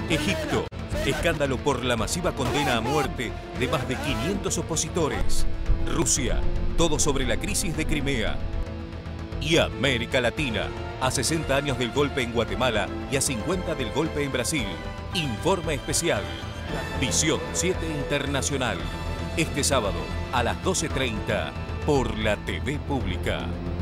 Egipto. Escándalo por la masiva condena a muerte de más de 500 opositores. Rusia. Todo sobre la crisis de Crimea. Y América Latina. A 60 años del golpe en Guatemala y a 50 del golpe en Brasil. Informe especial. Visión 7 Internacional. Este sábado a las 12:30 por la TV Pública.